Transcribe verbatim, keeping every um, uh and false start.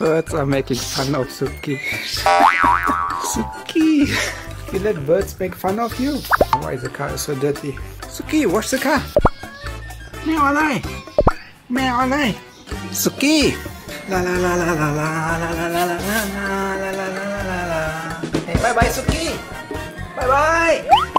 Birds are making fun of Sukee. Sukee, you let birds make fun of you? Why is the car so dirty? Sukee, wash the car. แมวอะไรแมวอะไร Sukee. La la la la la la la la la la la la la la la la. Hey, bye bye Sukee. Bye bye.